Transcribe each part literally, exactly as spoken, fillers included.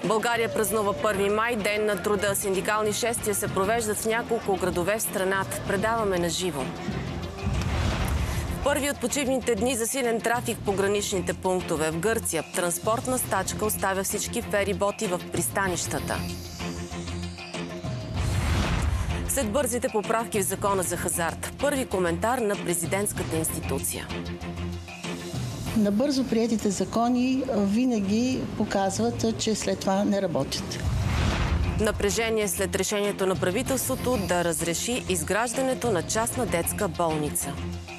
България празнува първи май, ден на труда. Синдикални шествия се провеждат в няколко градове в страната. Предаваме на живо. В първи от почивните дни засилен трафик по граничните пунктове. В Гърция транспортна стачка оставя всички фериботи в пристанищата. След бързите поправки в закона за хазарт, първи коментар на президентската институция. Набързо приетите закони винаги показват, че след това не работят. Напрежение след решението на правителството да разреши изграждането на частна детска болница.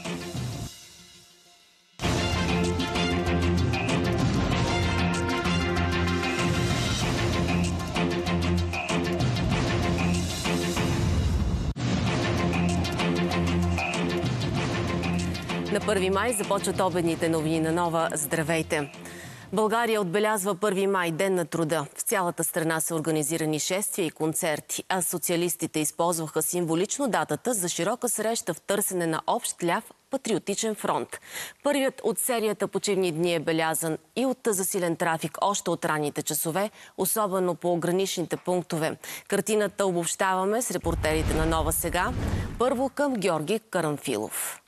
На първи май започват обедните новини на Нова. Здравейте! България отбелязва първи май, ден на труда. В цялата страна са организирани шествия и концерти, а социалистите използваха символично датата за широка среща в търсене на общ ляв патриотичен фронт. Първият от серията почивни дни е белязан и от засилен трафик още от ранните часове, особено по граничните пунктове. Картината обобщаваме с репортерите на Нова сега. Първо към Георги Карамфилов.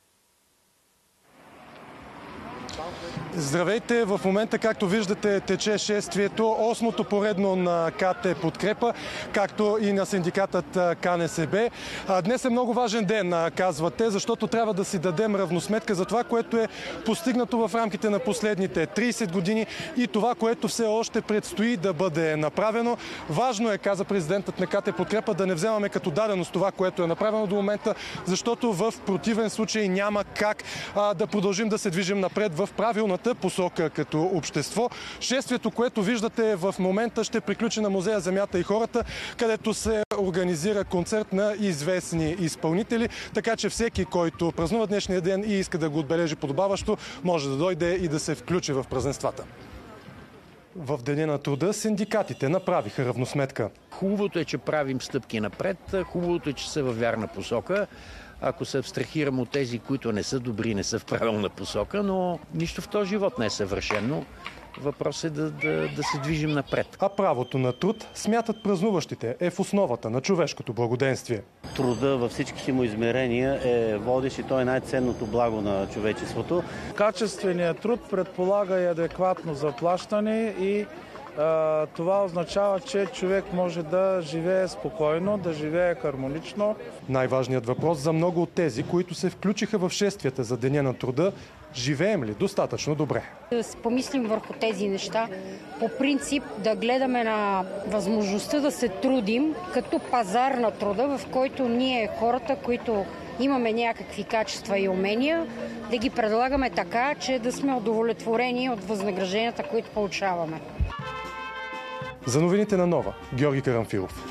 Здравейте! В момента, както виждате, тече шествието, осмото поредно на КТ Подкрепа, както и на синдикатът КНСБ. Днес е много важен ден, казвате, защото трябва да си дадем равносметка за това, което е постигнато в рамките на последните трийсет години и това, което все още предстои да бъде направено. Важно е, каза президентът на КТ Подкрепа, да не вземаме като даденост това, което е направено до момента, защото в противен случай няма как а, да продължим да се движим напред в правилната посока като общество. Шествието, което виждате в момента, ще приключи на Музея Земята и хората, където се организира концерт на известни изпълнители, така че всеки, който празнува днешния ден и иска да го отбележи подобаващо, може да дойде и да се включи в празненствата. В Деня на труда синдикатите направиха равносметка. Хубавото е, че правим стъпки напред, хубавото е, че са във вярна посока. Ако се абстрахирам от тези, които не са добри, не са в правилна посока, но нищо в този живот не е съвършено. Въпрос е да, да, да се движим напред. А правото на труд, смятат празнуващите, е в основата на човешкото благоденствие. Труда във всичките му измерения е водещ и той е най-ценното благо на човечеството. Качественият труд предполага и адекватно заплащане и а, това означава, че човек може да живее спокойно, да живее хармонично. Най-важният въпрос за много от тези, които се включиха в шествията за Деня на труда, живеем ли достатъчно добре? Да помислим върху тези неща. По принцип да гледаме на възможността да се трудим като пазар на труда, в който ние хората, които имаме някакви качества и умения, да ги предлагаме така, че да сме удовлетворени от възнагражденията, които получаваме. За новините на Нова, Георги Карамфилов.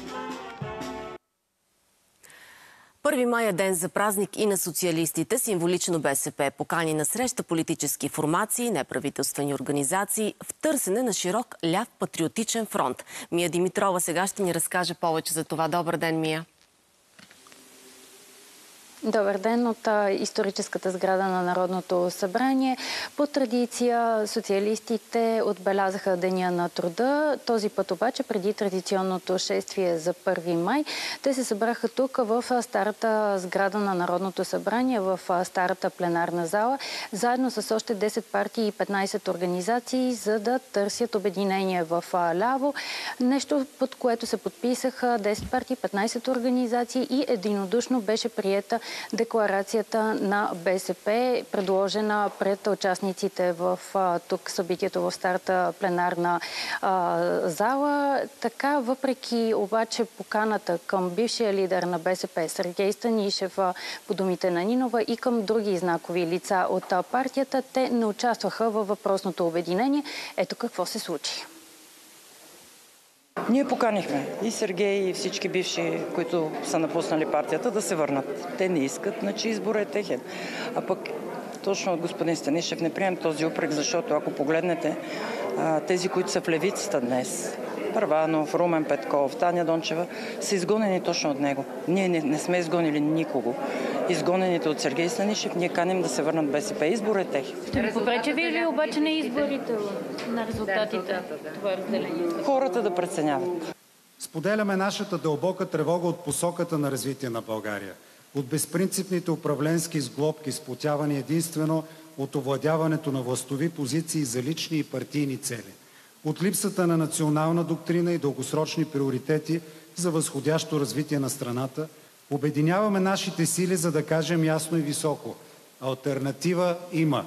Първи май е ден за празник и на социалистите. Символично БСП покани на среща политически формации, неправителствени организации в търсене на широк ляв патриотичен фронт. Мия Димитрова сега ще ни разкаже повече за това. Добър ден, Мия! Добър ден от историческата сграда на Народното събрание. По традиция социалистите отбелязаха Деня на труда. Този път обаче, преди традиционното шествие за първи май, те се събраха тук в старата сграда на Народното събрание, в старата пленарна зала, заедно с още десет партии и петнайсет организации, за да търсят обединение в ляво. Нещо, под което се подписаха десет партии, петнайсет организации и единодушно беше приета декларацията на БСП, предложена пред участниците в тук събитието в старата пленарна а, зала. Така, въпреки обаче поканата към бившия лидер на БСП Сергей Станишев, по думите на Нинова, и към други знакови лица от партията, те не участваха във въпросното обединение. Ето какво се случи. Ние поканихме и Сергей, и всички бивши, които са напуснали партията, да се върнат. Те не искат, значи избор е техен. А пък точно от господин Станишев не приемам този упрек, защото ако погледнете а, тези, които са в левицата днес, Първанов, Румен Петков, Таня Дончева, са изгонени точно от него. Ние не, не сме изгонили никого. изгонените от Сергей Станишев, ние каним да се върнат в БСП. Избор е тех. Ще ви попречи ви ли обаче на изборите, на резултатите, това разделение? Хората да преценяват. Споделяме нашата дълбока тревога от посоката на развитие на България, от безпринципните управленски сглобки, сплотявани единствено от овладяването на властови позиции за лични и партийни цели, от липсата на национална доктрина и дългосрочни приоритети за възходящо развитие на страната. Обединяваме нашите сили, за да кажем ясно и високо: алтернатива има.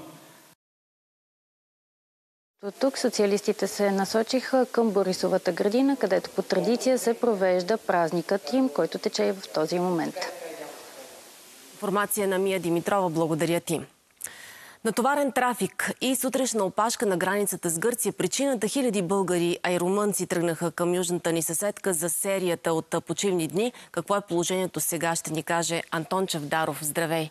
От тук социалистите се насочиха към Борисовата градина, където по традиция се провежда празникът им, който тече и в този момент. Информация на Мия Димитрова, благодаря ти. Натоварен трафик и сутрешна опашка на границата с Гърция. Причината хиляди българи, а и румънци тръгнаха към южната ни съседка за серията от почивни дни. Какво е положението сега, ще ни каже Антон Чавдаров. Здравей!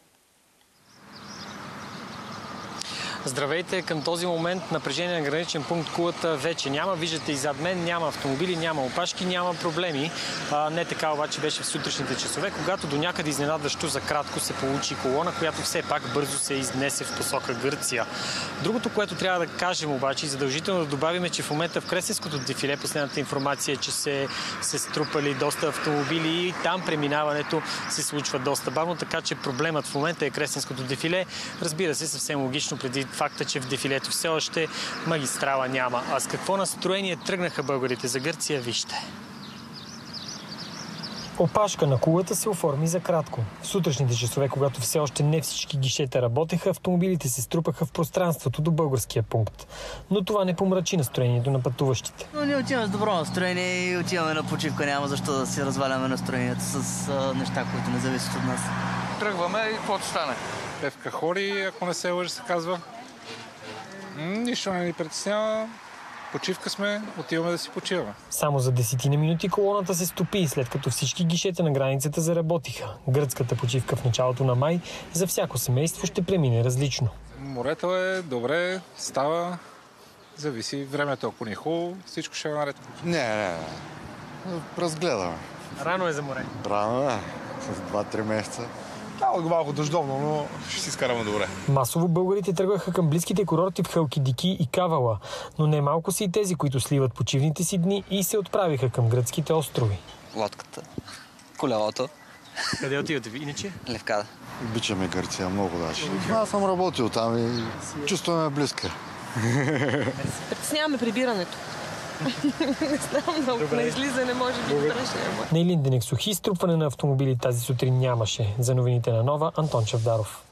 Здравейте! Към този момент напрежение на граничен пункт Кулата вече няма. Виждате и зад мен няма автомобили, няма опашки, няма проблеми. А, не така обаче беше в сутрешните часове, когато до някъде изненадващо за кратко се получи колона, която все пак бързо се изнесе в посока Гърция. Другото, което трябва да кажем обаче и задължително да добавим, е, че в момента в Кресненското дефиле последната информация е, че се, се струпали доста автомобили и там преминаването се случва доста бавно, така че проблемът в момента е Кресненското дефиле. Разбира се, съвсем логично преди факта, че в дефилето все още магистрала няма. А с какво настроение тръгнаха българите за Гърция, вижте. Опашка на Кулата се оформи за кратко. В сутрешните часове, когато все още не всички гишета работеха, автомобилите се струпаха в пространството до българския пункт. Но това не помрачи настроението на пътуващите. Но ние отиваме с добро настроение и отиваме на почивка. Няма защо да си разваляме настроението с а, неща, които не зависят от нас. Тръгваме и каквото стане. Певка Хори, ако не се лъжи, се казва. Нищо не ни притеснява. Почивка сме, отиваме да си почиваме. Само за десетина минути колоната се стопи, след като всички гишета на границата заработиха. Гръцката почивка в началото на май за всяко семейство ще премине различно. Морето е добре, става, зависи времето, ако ни е хубаво, всичко ще е наред. Не, не, не. Разгледаме. Рано е за море. Рано е, с два-три месеца. Да, малко дъждовно, но ще си скараме добре. Масово българите тръгваха към близките курорти в Халкидики и Кавала, но не малко са и тези, които сливат почивните си дни и се отправиха към гръцките острови. Лодката, колелото. Къде отивате ви иначе? Левкада. Обичаме Гърция много даже. Аз съм работил там и чувстваме близка. Притесняваме прибирането. Не знам, много на излизане може би страшно. На Илинденек Сухи струпване на автомобили тази сутрин нямаше. За новините на Нова, Антон Чавдаров.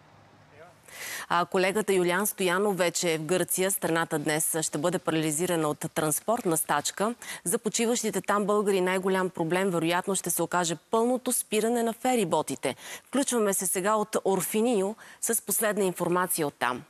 А колегата Юлиан Стоянов вече е в Гърция. Страната днес ще бъде парализирана от транспортна стачка. За почиващите там българи най-голям проблем вероятно ще се окаже пълното спиране на фериботите. Включваме се сега от Орфинио с последна информация от там.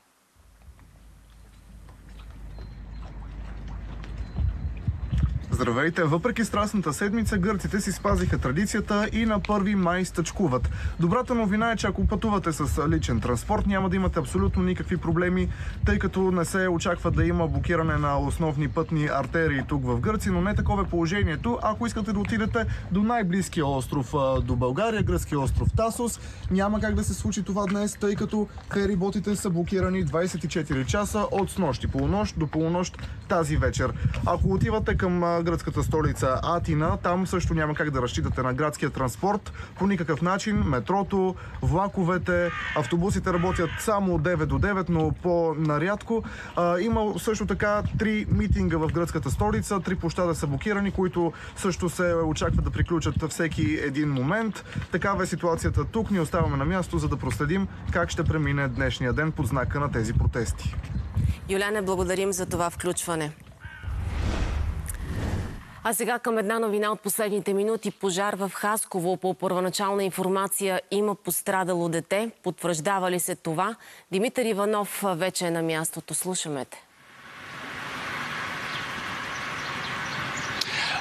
Здравейте! Въпреки страстната седмица, гърците си спазиха традицията и на първи май стачкуват. Добрата новина е, че ако пътувате с личен транспорт, няма да имате абсолютно никакви проблеми, тъй като не се очаква да има блокиране на основни пътни артерии тук в Гърция, но не такова е положението. Ако искате да отидете до най-близкия остров до България, гръцкия остров Тасос, няма как да се случи това днес, тъй като фериботите са блокирани двайсет и четири часа от снощи полунощ до полунощ тази вечер. Ако отивате към гръцката столица Атина, там също няма как да разчитате на градския транспорт по никакъв начин. Метрото, влаковете, автобусите работят само от девет до девет, но по-нарядко. Има също така три митинга в гръцката столица, три площада са блокирани, които също се очакват да приключат всеки един момент. Такава е ситуацията тук. Ние оставаме на място, за да проследим как ще премине днешния ден под знака на тези протести. Юляне, благодарим за това включване. А сега към една новина от последните минути. Пожар в Хасково. По първоначална информация има пострадало дете. Потвърждава ли се това? Димитър Иванов вече е на мястото. Слушаме те.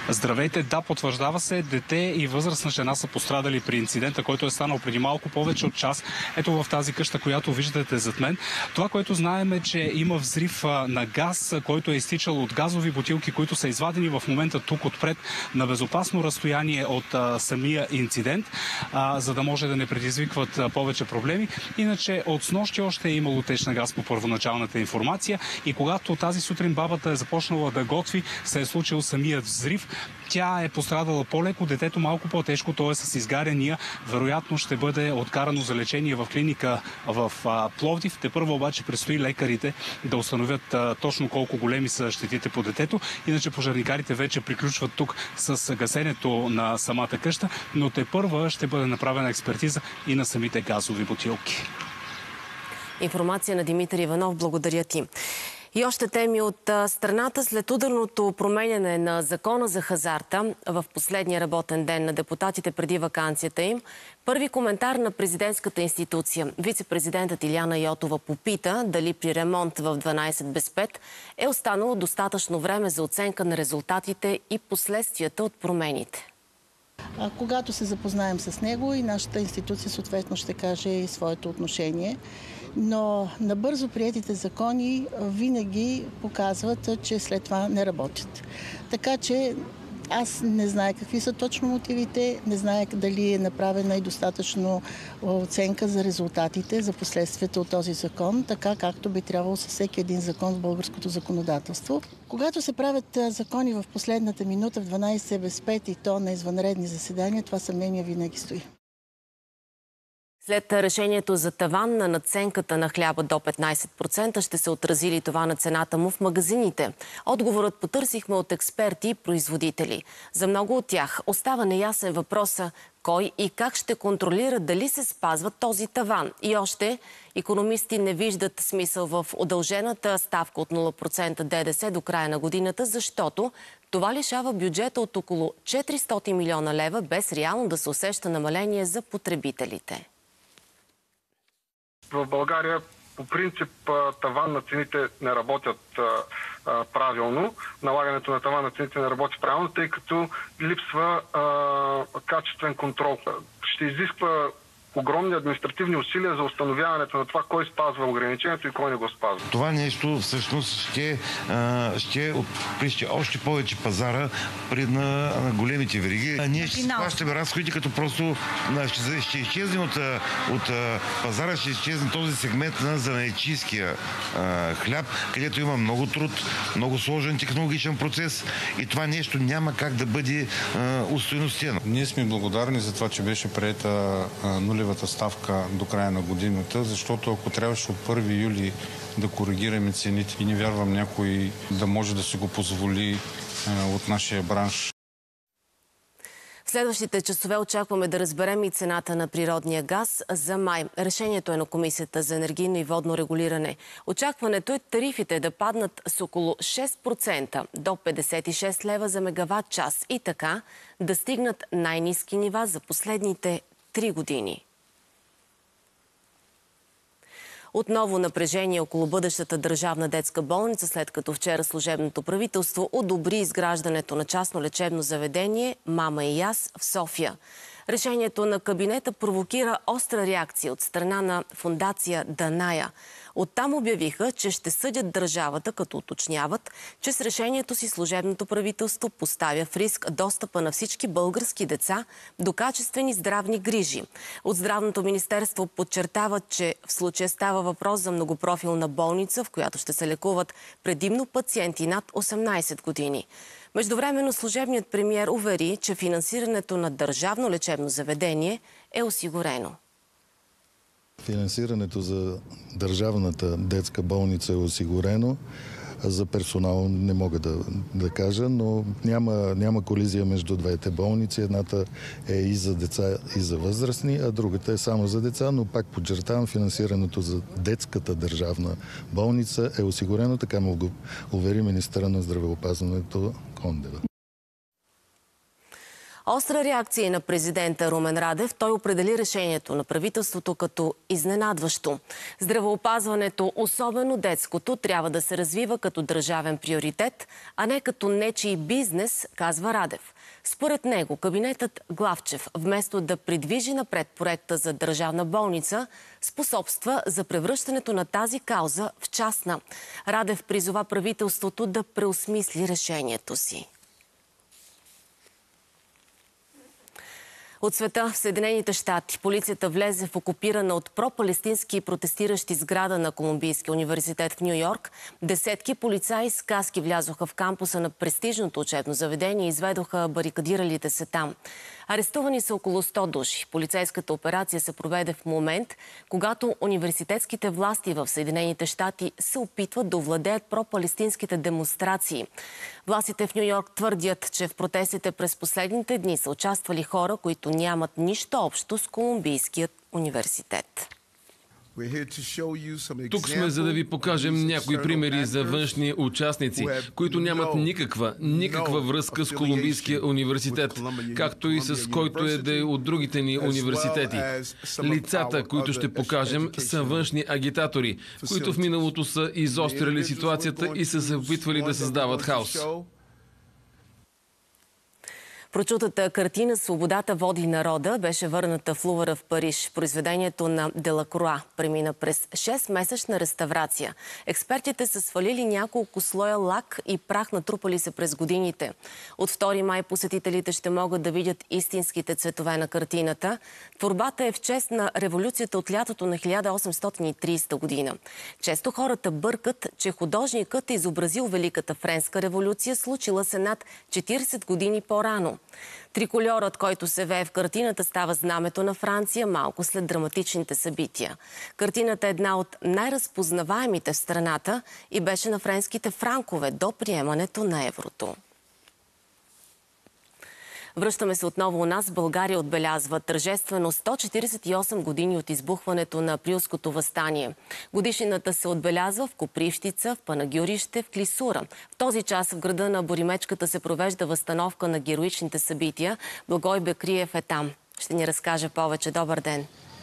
Здравейте, да, потвърждава се, дете и възрастна жена са пострадали при инцидента, който е станал преди малко повече от час. Ето в тази къща, която виждате зад мен. Това, което знаем е, че има взрив на газ, който е изтичал от газови бутилки, които са извадени в момента тук отпред на безопасно разстояние от а, самия инцидент, а, за да може да не предизвикват а, повече проблеми. Иначе от снощи още е имало теч на газ по първоначалната информация и когато тази сутрин бабата е започнала да готви, се е случил самият взрив. Тя е пострадала по-леко, детето малко по-тежко, т.е. с изгаряния. Вероятно ще бъде откарано за лечение в клиника в а, Пловдив. Тепърва обаче предстои лекарите да установят а, точно колко големи са щетите по детето. Иначе пожарникарите вече приключват тук с гасенето на самата къща, но тепърва ще бъде направена експертиза и на самите газови бутилки. Информация на Димитър Иванов. Благодаря ти. И още теми от страната. След ударното променяне на закона за хазарта в последния работен ден на депутатите преди ваканцията им, първи коментар на президентската институция. Вице-президентът Илияна Йотова попита дали при ремонт в дванайсет без пет е останало достатъчно време за оценка на резултатите и последствията от промените. А когато се запознаем с него и нашата институция съответно ще каже и своето отношение. Но набързо приетите закони винаги показват, че след това не работят. Така че аз не знае какви са точно мотивите, не знае дали е направена и достатъчно оценка за резултатите, за последствията от този закон, така както би трябвало със всеки един закон в българското законодателство. Когато се правят закони в последната минута в дванайсет без пет и то на извънредни заседания, това съмнение винаги стои. След решението за таван на надценката на хляба до петнайсет процента ще се отрази ли това на цената му в магазините? Отговорът потърсихме от експерти и производители. За много от тях остава неясен въпроса кой и как ще контролира дали се спазва този таван. И още, икономисти не виждат смисъл в удължената ставка от нула процента ДДС до края на годината, защото това лишава бюджета от около четиристотин милиона лева, без реално да се усеща намаление за потребителите. В България по принцип таван на цените не работят а, правилно. Налагането на таван на цените не работи правилно, тъй като липсва а, качествен контрол. Ще изисква огромни административни усилия за установяването на това кой спазва ограничението и кой не го спазва. Това нещо всъщност ще, ще отприщи още повече пазара пред на, на големите вериги. А ние ще плащаме разходите, като просто ще, ще изчезнем от, от пазара, ще изчезне този сегмент на занаятчийския хляб, където има много труд, много сложен технологичен процес и това нещо няма как да бъде устойностено. Ние сме благодарни за това, че беше приета нулевата ставка до края на годината, защото ако трябваше от първи юли да коригираме цените и не вярвам някой да може да си го позволи от нашия бранш. В следващите часове очакваме да разберем и цената на природния газ за май. Решението е на Комисията за енергийно и водно регулиране. Очакването е тарифите да паднат с около шест процента до петдесет и шест лева за мегаватт час и така да стигнат най-ниски нива за последните три години. Отново напрежение около бъдещата държавна детска болница, след като вчера служебното правителство одобри изграждането на частно лечебно заведение «Мама и аз» в София. Решението на кабинета провокира остра реакция от страна на фондация Даная. Оттам обявиха, че ще съдят държавата, като уточняват, че с решението си служебното правителство поставя в риск достъпа на всички български деца до качествени здравни грижи. От Здравното министерство подчертават, че в случая става въпрос за многопрофилна болница, в която ще се лекуват предимно пациенти над осемнайсет години. Междувременно служебният премиер увери, че финансирането на държавно лечебно заведение е осигурено. Финансирането за държавната детска болница е осигурено. За персонал не мога да, да кажа, но няма, няма колизия между двете болници. Едната е и за деца, и за възрастни, а другата е само за деца, но пак подчертавам, финансирането за детската държавна болница е осигурено, така му го увери министъра на здравеопазването Кондева. Остра реакция на президента Румен Радев. Той определи решението на правителството като изненадващо. Здравеопазването, особено детското, трябва да се развива като държавен приоритет, а не като нечий бизнес, казва Радев. Според него, кабинетът Главчев, вместо да придвижи напред проекта за държавна болница, способства за превръщането на тази кауза в частна. Радев призова правителството да преосмисли решението си. От света в Съединените щати полицията влезе в окупирана от пропалестински протестиращи сграда на Колумбийския университет в Ню Йорк. Десетки полицаи с каски влязоха в кампуса на престижното учебно заведение и изведоха барикадиралите се там. Арестувани са около сто души. Полицейската операция се проведе в момент, когато университетските власти в Съединените щати се опитват да овладеят пропалестинските демонстрации. Властите в Ню Йорк твърдят, че в протестите през последните дни са участвали хора, които нямат нищо общо с Колумбийският университет. Тук сме, за да ви покажем някои примери за външни участници, които нямат никаква, никаква връзка с Колумбийския университет, както и с който е да е от другите ни университети. Лицата, които ще покажем, са външни агитатори, които в миналото са изостряли ситуацията и са се опитвали да създават хаос. Прочутата картина "Свободата води народа" беше върната в Лувъра в Париж. Произведението на Делакруа премина през шестмесечна реставрация. Експертите са свалили няколко слоя лак и прах, натрупали се през годините. От втори май посетителите ще могат да видят истинските цветове на картината. Творбата е в чест на революцията от лятото на хиляда осемстотин и тридесета година. Често хората бъркат, че художникът е изобразил Великата френска революция, случила се над четиридесет години по-рано. Трикольорът, който се вее в картината, става знамето на Франция малко след драматичните събития. Картината е една от най-разпознаваемите в страната и беше на френските франкове до приемането на еврото. Връщаме се отново у нас. България отбелязва тържествено сто четиридесет и осем години от избухването на Априлското въстание. Годишнината се отбелязва в Копривщица, в Панагюрище, в Клисура. В този час в града на Боримечката се провежда възстановка на героичните събития. Благой Бекриев е там. Ще ни разкаже повече. Добър ден!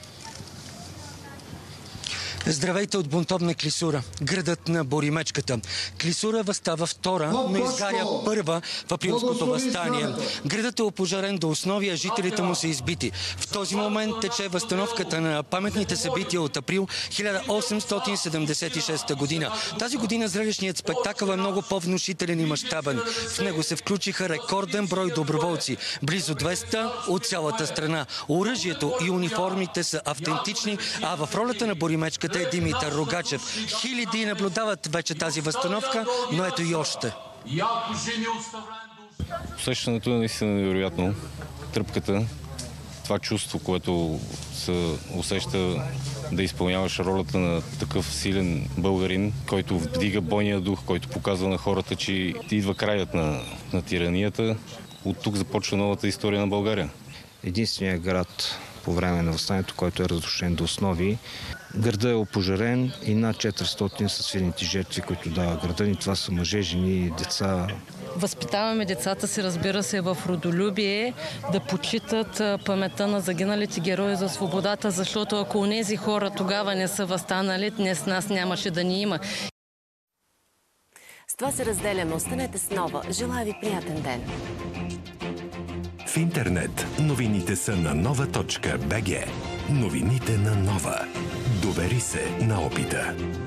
Здравейте от бунтовна Клисура, градът на Боримечката. Клисура възстава втора, но изгаря първа в Априлското въстание. Градът е опожарен до основи, а жителите му са избити. В този момент тече възстановката на паметните събития от април хиляда осемстотин седемдесет и шеста година. Тази година зрелищният спектакъл е много по-внушителен и мащабен. В него се включиха рекорден брой доброволци, близо двеста от цялата страна. Оръжието и униформите са автентични, а в ролята на Боримечката е Димитър Рогачев. Хиляди наблюдават вече тази възстановка, но ето и още. Усещането е наистина невероятно. Тръпката, това чувство, което се усеща да изпълняваш ролята на такъв силен българин, който вдига бойния дух, който показва на хората, че идва краят на, на тиранията. От тук започва новата история на България. Единственият град по време на въстанието, който е разрушен до основи. Градът е опожарен и над четиристотин са свирените жертви, които дава града ни. Това са мъже, жени, деца. Възпитаваме децата си, разбира се, в родолюбие, да почитат паметта на загиналите герои за свободата, защото ако онези хора тогава не са възстанали, днес нас нямаше да ни има. С това се разделяме. Останете с Нова. Желая ви приятен ден. В интернет новините са на нова точка бг. Новините на Нова. Довери се на опита.